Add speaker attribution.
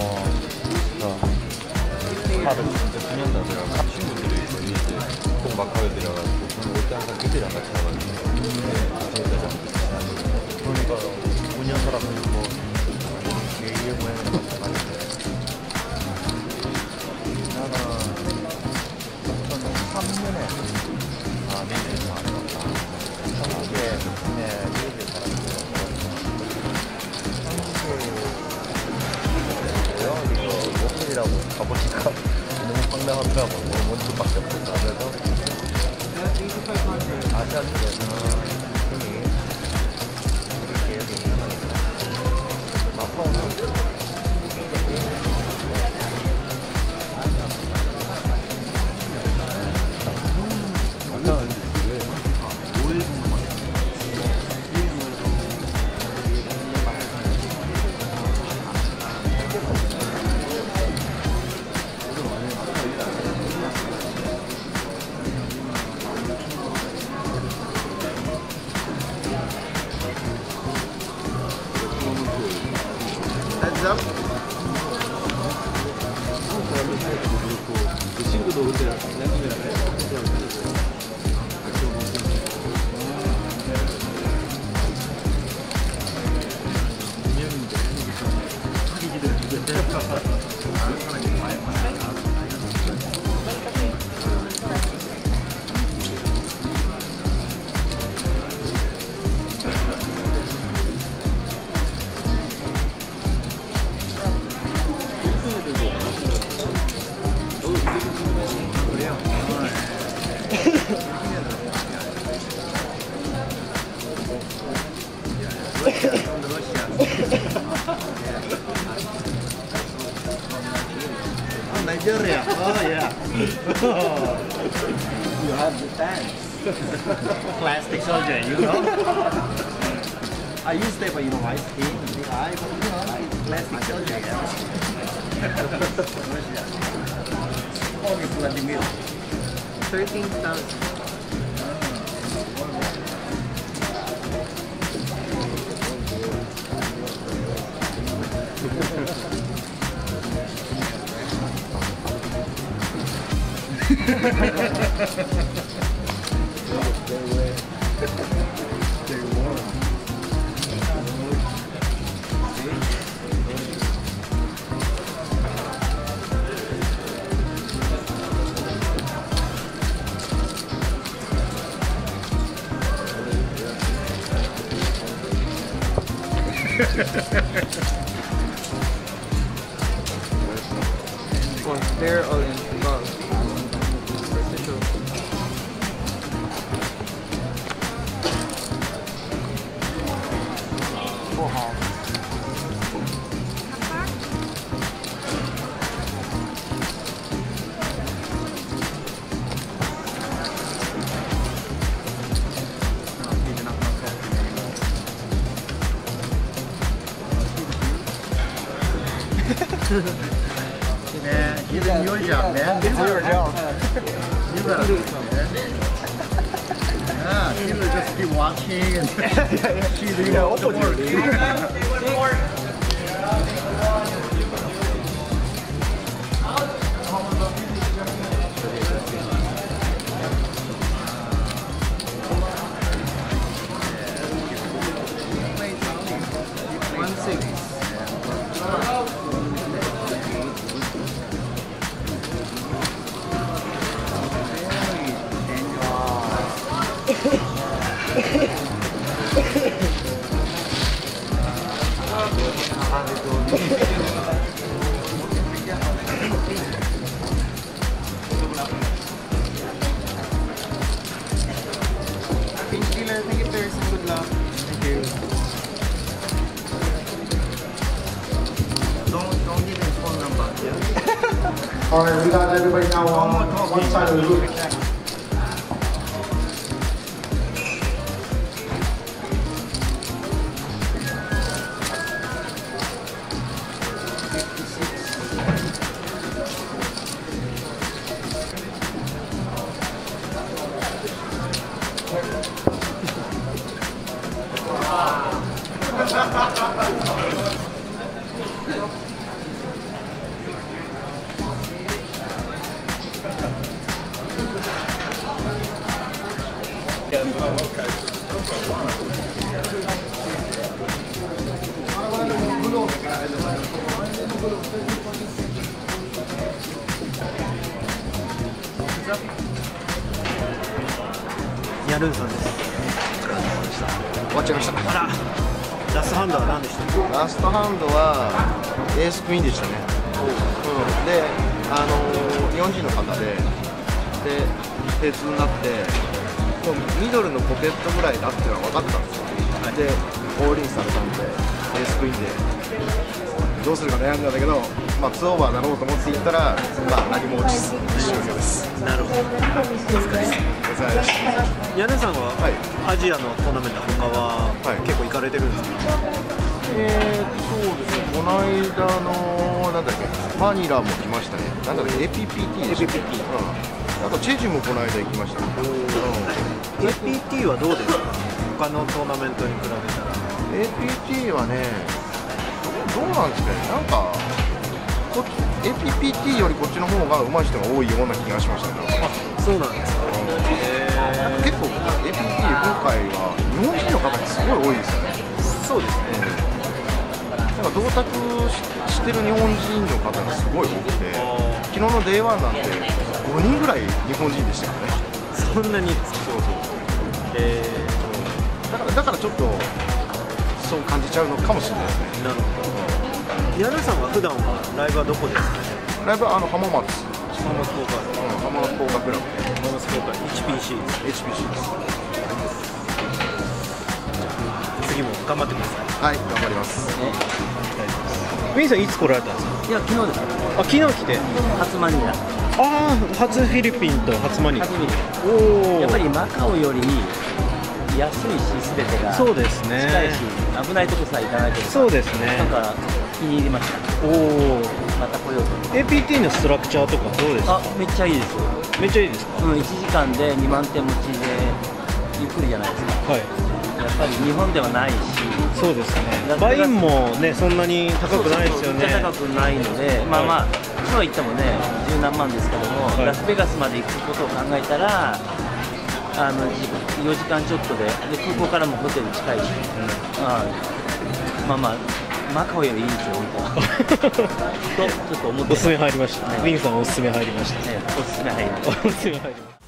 Speaker 1: 카드 진짜 중요하다. 제가 친구들이 저희 이제 동막하게들여가지고 올 때 항상 그들이랑 같이 가가지고 진짜 잘
Speaker 2: 그러니까 5년 살았으면 뭐 제2의 고향에 마찬가지인데 나는 2003년에 미국에서 살았다. 한국에 미국에 살았고 한국에 이거 모텔이라고 가보니까 너무 황당하더라고. 너무 먼 집밖에 없어서. 그래서 아시아 쪽에서는 흔히 이렇게 여기 마카오는
Speaker 1: 그 친구도 근데 나중에
Speaker 2: Nigeria. Oh yeah. You have the tanks. Plastic soldier, you know. I used to have a white skin in the eye, but like plastic soldier. Russia. Only Vladimir. 13,000.
Speaker 3: Well, they're all in Tagalog.
Speaker 2: Yeah, he's in your job, man.
Speaker 3: It's your job.
Speaker 2: You gotta do something. Yeah, she will just keep watching and she's doing all the work.
Speaker 3: Thank you, Pearson. Good luck.
Speaker 2: Thank you. Don't give his phone number. Yeah.
Speaker 4: All right, we got everybody now on one side of the room.
Speaker 5: ニャルンさんです。
Speaker 6: 終わっちゃいました。
Speaker 5: あら、ラストハンドは何でした？
Speaker 6: ラストハンドはエースクイーンでしたね。で、日本人の方で、手痛になって、もうミドルのポケットぐらいだっていうのは分かったんですよ。で、オールインされたんで、エースクイーンで、どうするか悩んだんだけど、まあ、2オーバーなろうと思っていったら、まあ、何も落ちず、終了です。
Speaker 5: なるほど。お疲れ様。
Speaker 6: お疲れ様でした。
Speaker 5: ニャルンさんは、アジアのトーナメント他は、結構行かれてるんですか？
Speaker 6: そうですね、この間の、なんだっけ、マニラも来ましたね。なんだっけ、APPT でしたっけ。あと、チェジュもこの間行きました。
Speaker 5: APT はどうですか？他のトーナメントに比べたら。
Speaker 6: APT はね、どうなんですかね、なんか、APPT よりこっちの方が上手い人が多いような気がしましたね。
Speaker 5: そうなんですか。
Speaker 6: 結構、APT 今回は日本人の方がすごい多いですよね。
Speaker 5: そうですね。
Speaker 6: なんか同卓してる日本人の方がすごい多くて、昨日の Day1 なんて5人ぐらい日本人でしたからね。
Speaker 5: そんなに。
Speaker 6: そうそう。だからちょっとそう感じちゃうのかもしれないですね。
Speaker 5: なるほど。ニャルさんは普段はライブはどこですか？
Speaker 6: ライブは浜松。
Speaker 5: 浜松福岡。
Speaker 6: 浜松福岡クラブ。
Speaker 5: 浜松福岡 HPC です。
Speaker 6: HPC です。
Speaker 5: 次も頑張ってください。
Speaker 6: はい、頑張ります。
Speaker 5: ウィンさんいつ来られたんですか？
Speaker 2: いや、昨日です。
Speaker 5: あ、昨日来て。
Speaker 2: 初マニラ。
Speaker 5: ああ、初フィリピンと初マニラ。
Speaker 2: おお。やっぱりマカオより安いし、すべてが。
Speaker 5: そうですね。
Speaker 2: 近いし、危ないとこさえ行かないとか。
Speaker 5: そうですね。
Speaker 2: なんか気に入りました。
Speaker 5: おお。
Speaker 2: また来ようと。
Speaker 5: APT のストラクチャーとかどうですか？
Speaker 2: あ、めっちゃいいですよ。
Speaker 5: めっちゃいいですか？
Speaker 2: 1時間で2万点持ちでゆっくりじゃないですか。
Speaker 5: はい。
Speaker 2: やっぱり日本ではないし。
Speaker 5: そうですね。バインもね、そんなに高くないですよね。
Speaker 2: めっちゃ高くないので、まあまあ、今言ってもね、十何万ですけども、ラスベガスまで行くことを考えたら、4時間ちょっとで、空港からもホテル近いし、まあまあ、マカオよりいいですよ、本当は。と、ちょっと思って。
Speaker 5: おすすめ入りました。ウィンさんおすすめ入りました。
Speaker 2: おすすめ入りました。
Speaker 5: おすすめ入りました。